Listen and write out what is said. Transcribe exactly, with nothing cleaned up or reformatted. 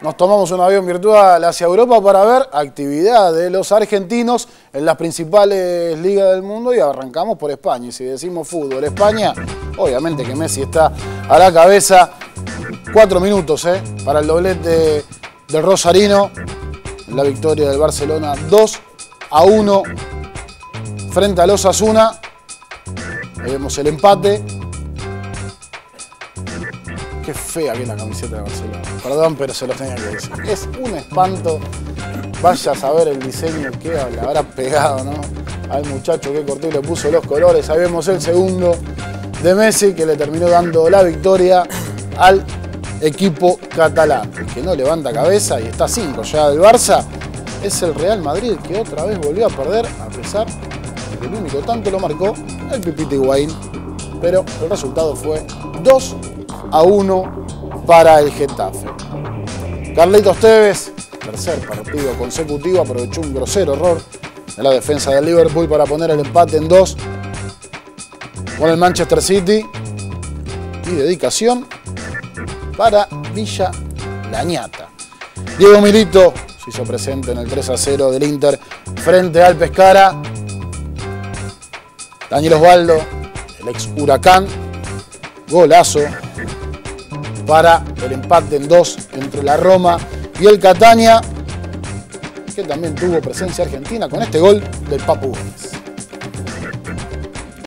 Nos tomamos un avión virtual hacia Europa para ver actividad de los argentinos en las principales ligas del mundo y arrancamos por España. Y si decimos fútbol, España, obviamente que Messi está a la cabeza. Cuatro minutos ¿eh? para el doblete del Rosarino. La victoria del Barcelona dos a uno frente al Osasuna. Ahí vemos el empate. Qué fea que es la camiseta de Barcelona. Perdón, pero se los tenía que decir. Es un espanto. Vaya a saber el diseño que le habrá pegado, ¿no? Al muchacho que cortó y le puso los colores. Ahí vemos el segundo de Messi, que le terminó dando la victoria al equipo catalán. El que no levanta cabeza y está a cinco ya del Barça es el Real Madrid, que otra vez volvió a perder, a pesar de que el único tanto lo marcó el Pipita Higuaín. Pero el resultado fue dos a uno para el Getafe. Carlitos Tevez, tercer partido consecutivo, aprovechó un grosero error de la defensa del Liverpool para poner el empate en dos con el Manchester City. Y dedicación para Villa Lañata. Diego Milito se hizo presente en el tres a cero del Inter frente al Pescara. Daniel Osvaldo, el ex Huracán, golazo para el empate en dos entre la Roma y el Catania, que también tuvo presencia argentina con este gol del Papu Gómez.